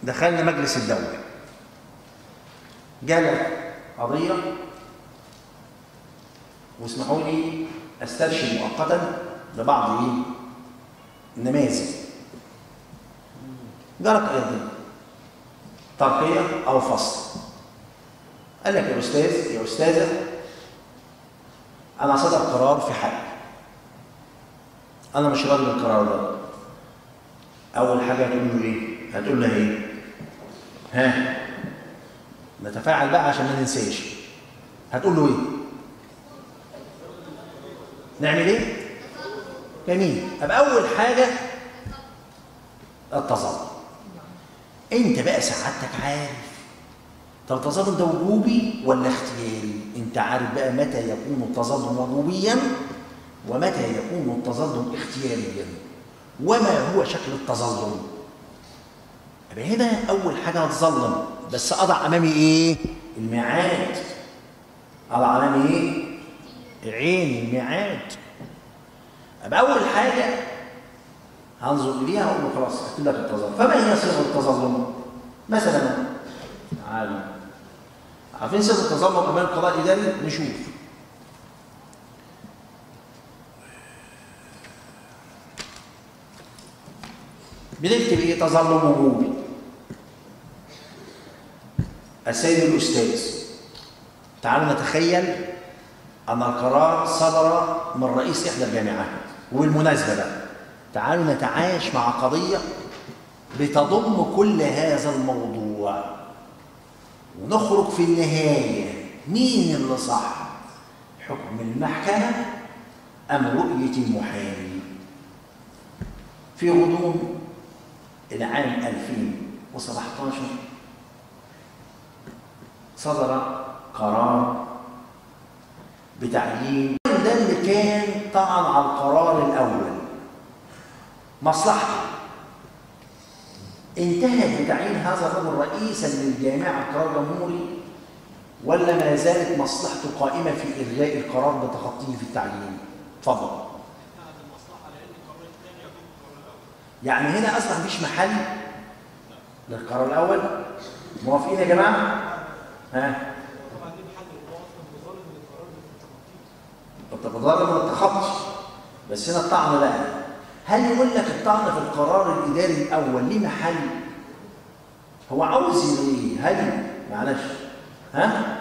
دخلنا مجلس الدولة، جالك قضية، واسمحوا لي استرشد مؤقتا ببعض النماذج. جالك قضية ترقية أو فصل، قال لك يا أستاذ يا أستاذة أنا صدر قرار في حقي، أنا مش راضي بالقرار ده. أول حاجة هتقول له إيه؟ هتقول له إيه؟ ها؟ نتفاعل بقى عشان ما ننساش. هتقول له إيه؟ نعمل إيه؟ جميل. أبقى أول حاجة التظلم. أنت بقى سعادتك عارف طب التظلم ده وجوبي ولا اختياري؟ أنت عارف بقى متى يكون التظلم وجوبيا ومتى يكون التظلم اختياريا، وما هو شكل التظلم. يبقى هنا أول حاجة هتظلم، بس أضع أمامي إيه؟ الميعاد. أضع أمامي إيه؟ عين الميعاد. يبقى أول حاجة هنظر إليها وأقول له خلاص أكتب لك التظلم. فما هي صيغة التظلم؟ مثلا تعالوا عارفين صيغة التظلم أمام القضاء الإداري؟ نشوف. بنكتب ايه؟ تظلم وجوبي. السيد الأستاذ، تعالوا نتخيل أن القرار صدر من رئيس إحدى الجامعات، وبالمناسبة بقى تعالوا نتعايش مع قضية بتضم كل هذا الموضوع ونخرج في النهاية مين اللي صح؟ حكم المحكمة أم رؤية المحامي؟ في غضون العام 2017 صدر قرار بتعيين ده اللي كان طعن على القرار الأول مصلحته، انتهت بتعيين هذا الرجل رئيسا للجامعة قرار جمهوري، ولا ما زالت مصلحته قائمة في إلغاء القرار بتخطيه في التعيين؟ اتفضل. يعني هنا أصلا مفيش محل للقرار الأول. موافقين يا جماعة؟ ها؟ التظلم من التخطي، بس هنا الطعن بقى. هل يقول لك الطعن في القرار الإداري الأول ليه محل؟ هو عاوز ايه؟ هل معلش ها؟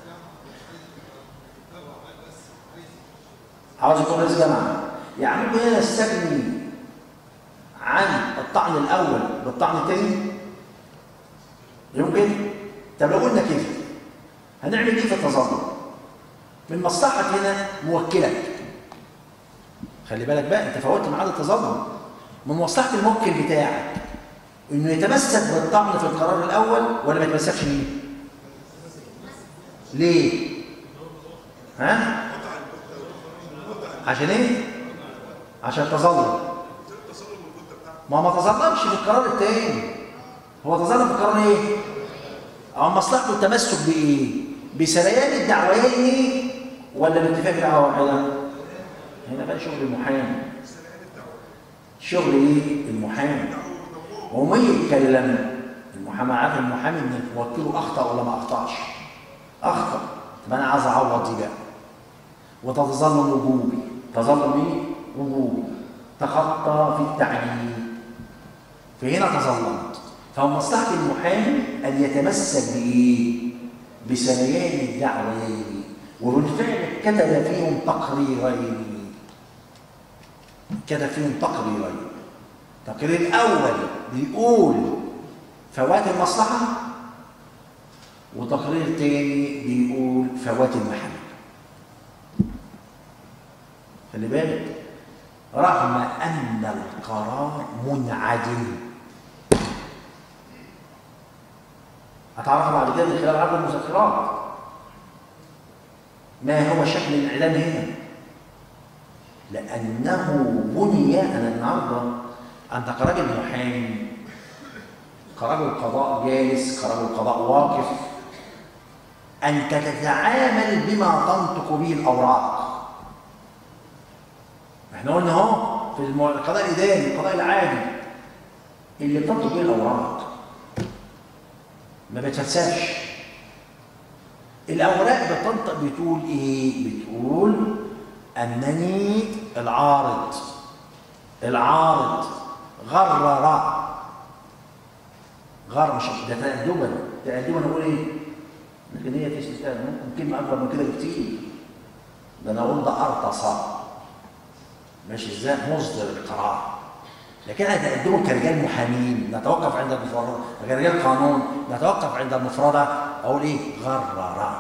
عاوز يكون رئيس جامعة، يعني ممكن هنا نستغني عن الطعن الأول بالطعن الثاني؟ يمكن؟ طب لو قلنا كده هنعمل ايه في التظلم؟ من مصلحة هنا موكلك. خلي بالك بقى انت فوتت ميعاد التظلم. من مصلحة الموكل بتاعك انه يتمسك بالطعن في القرار الأول ولا ما يتمسكش بيه؟ ليه؟ ها؟ عشان ايه؟ عشان تظلم. ما تظلمش في القرار الثاني، هو تظلم في القرار ايه؟ أو مصلحته التمسك بايه؟ بسريان الدعويين ولا باتفاق دعوه واحده؟ هنا بقى شغل المحامي. شغل ايه؟ المحامي. وما يتكلم المحامي، عارف المحامي ان موكله اخطا ولا ما اخطاش؟ اخطا، طب انا عايز اعوض دي بقى. وتتظلم وجوبي. تظلم ايه؟ وجوبي. تخطى في التعيين، فهنا تظلمت. فهو مصلحة المحامي أن يتمسك بإيه؟ بسريان الدعويين، وبالفعل كتب فيهم تقريرين. كتب فيهم تقريرين. التقرير الأول بيقول فوات المصلحة، وتقرير تاني بيقول فوات المحل. خلي بالك، رغم أن القرار منعدم. هتعرفوا بعد كده من خلال عرض المذكرات ما هو شكل الإعلان هنا، لأنه بني. أنا النهارده أنت كراجل محامي، كراجل قضاء جالس، كراجل قضاء واقف، أنت تتعامل بما تنطق به الأوراق. احنا قلنا اهو في القضاء الإداري، القضاء العادي اللي بتنطق به الأوراق. ما بتفلسفش. الأوراق بتنطق بتقول إيه؟ بتقول أنني العارض غرر. غر مش ده تأدبا أقول إيه؟ لكن هي تشتغل ممكن كلمة أكبر من كده بكتير. ده أنا أقول ده أرتصى، ماشي إزاي؟ مصدر القرار. لكن هتقدمه كرجال محامين نتوقف عند المفردة، كرجال قانون نتوقف عند المفردة. أقول إيه؟ غرر.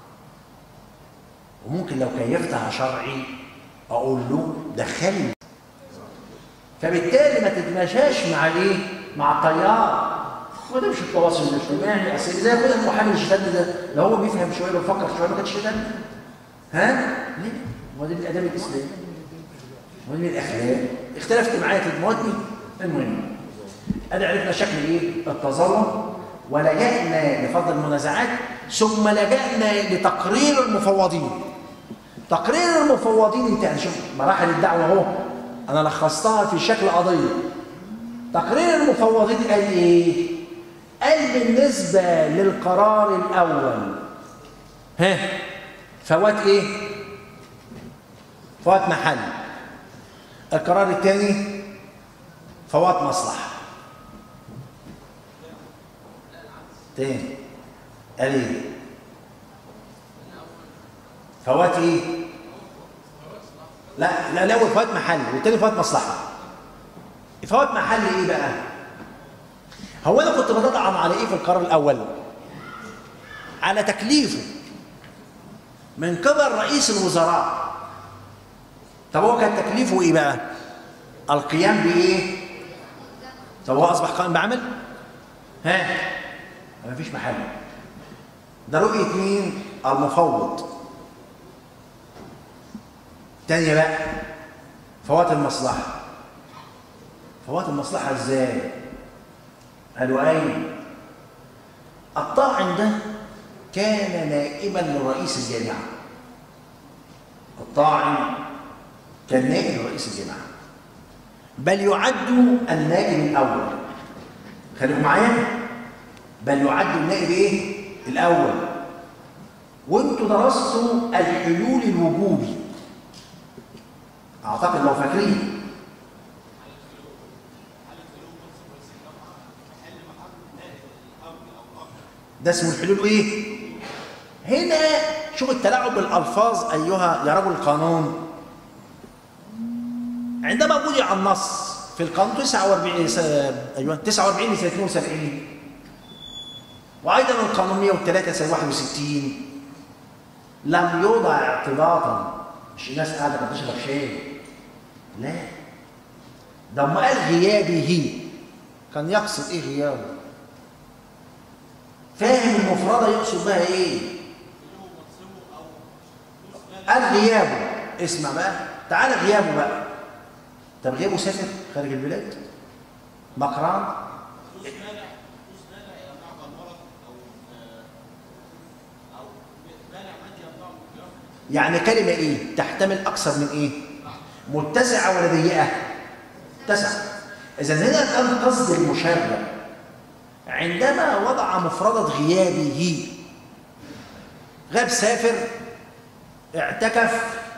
وممكن لو كيفتها شرعي أقول له دخلني. فبالتالي ما تتماشاش مع الإيه؟ مع التيار. وده مش التواصل الاجتماعي. أصل زي كده المحامي الشداد ده لو هو بيفهم شوية ويفكر شوية ما كانش شداد. ها؟ ليه؟ هو ده الآداب الإسلامي. ومن الأخلاق اختلفت معايا تدموتني. المهم أدي عرفنا شكل إيه؟ التظلم، ولجأنا لفضل المنازعات، ثم لجأنا لتقرير المفوضين. تقرير المفوضين انت شوف مراحل الدعوة اهو أنا لخصتها في شكل قضية. تقرير المفوضين قال إيه؟ قال بالنسبة للقرار الأول فوات إيه؟ فوات محل. القرار الثاني فوات مصلحة. تاني قال ايه؟ فوات ايه؟ لا الاول فوات محل والتاني فوات مصلحة. فوات محل ايه بقى؟ هو انا كنت بتطعن على ايه في القرار الاول؟ على تكليفه من قبل رئيس الوزراء. طب هو كان تكليفه ايه بقى؟ القيام بايه؟ طب هو اصبح قائم بعمل؟ مفيش محل. ده رؤية مين؟ المفوض. تانية بقى فوات المصلحة. فوات المصلحة ازاي؟ قالوا اين؟ الطاعن ده كان نائبا لرئيس الجامعة. الطاعن كان نائب رئيس الجامعة، بل يعد النائب الأول. خليكم معايا، بل يعد النائب إيه؟ الأول. وأنتوا درستوا الحلول الوجوبي أعتقد لو فاكرين. ده اسمه الحلول إيه؟ هنا شوف التلاعب بالألفاظ أيها يا رجل القانون. عندما وضع النص في القانون 49 49 لسنة 72 وأيضا القانون 103 سنة 61 لم يوضع اعتباطا. مش الناس قاعدة بتشرب شاي، لا، ده ما قال غيابه كان يقصد إيه غيابه؟ فاهم المفردة يقصد بها إيه؟ قال غيابه. اسمع بقى، تعالى غيابه بقى. طب غيابه سافر خارج البلاد؟ مقران؟ يعني كلمة إيه؟ تحتمل أكثر من إيه؟ متسعة ولا ضيقة؟ متسعة. إذا هنا كان قصد المشرع عندما وضع مفردة غيابه. غاب سافر، اعتكف،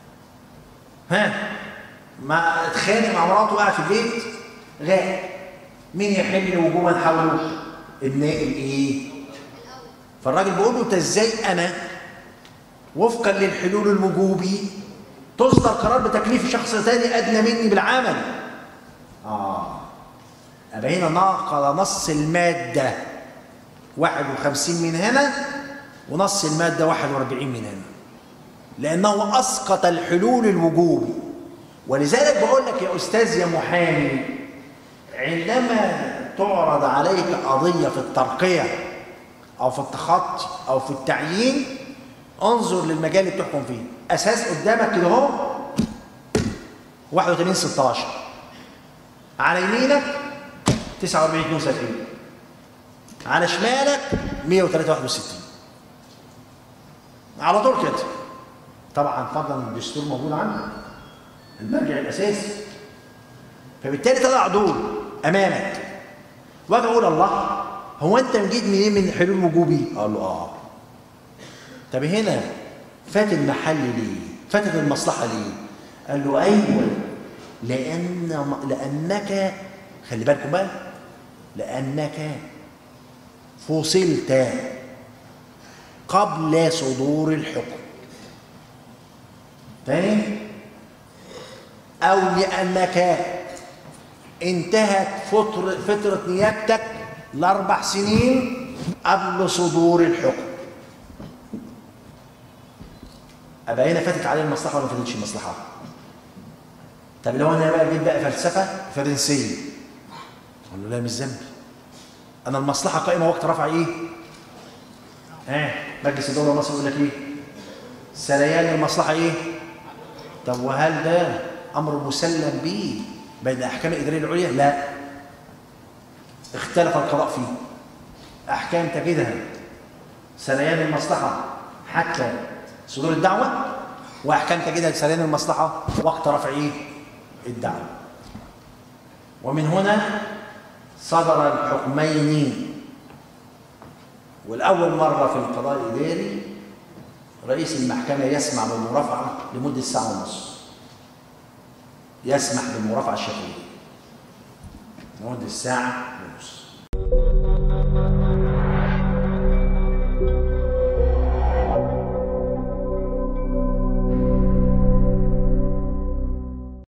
ما اتخانق مع مراته وقع في البيت، غاب. مين يحل وجوبا حوله؟ النائب ايه؟ فالراجل بيقول له انت ازاي انا وفقا للحلول الوجوبي تصدر قرار بتكليف شخص ثاني ادنى مني بالعمل؟ أبقى هنا ناقض نص المادة 51 من هنا ونص المادة 41 من هنا، لأنه أسقط الحلول الوجوبي. ولذلك بقول لك يا أستاذ يا محامي، عندما تعرض عليك قضية في الترقية أو في التخطي أو في التعيين، انظر للمجال اللي بتحكم فيه. أساس قدامك كده اهو 81/16، على يمينك 49/72، على شمالك 103/61 على طول كده. طبعا فضلا الدستور موجود عندك المرجع الاساسي. فبالتالي تضع دول امامك واجي اقول الله، هو انت جيت منين من حلول وجوبي؟ قال له اه. طب هنا فات المحل ليه؟ فاتت المصلحه ليه؟ قال له ايوه، لانك خلي بالكم بقى، لانك فصلت قبل صدور الحكم. تاني، او لانك انتهت فتره نيابتك ل4 سنين قبل صدور الحكم. أبقى هنا فاتت عليه المصلحة ولا ما فاتتش المصلحة؟ طب لو أنا بقى جيت بقى فلسفة فرنسية، أقول له لا مش ذنبي، أنا المصلحة قائمة وقت رفع إيه؟ مجلس الدولة المصري يقول لك إيه؟ سريان المصلحة إيه؟ طب وهل ده أمر مسلم به بين الأحكام الإدارية العليا؟ لا، اختلف القضاء فيه. أحكام تجدها سريان المصلحة حتى صدور الدعوة، وأحكام تجدها لسريان المصلحة وقت رفع الدعوة. ومن هنا صدر الحكمين. والأول مرة في القضاء الإداري رئيس المحكمة يسمح بالمرافعة لمدة ساعة ونص، يسمح بالمرافعة الشفوية لمدة ساعة ونص.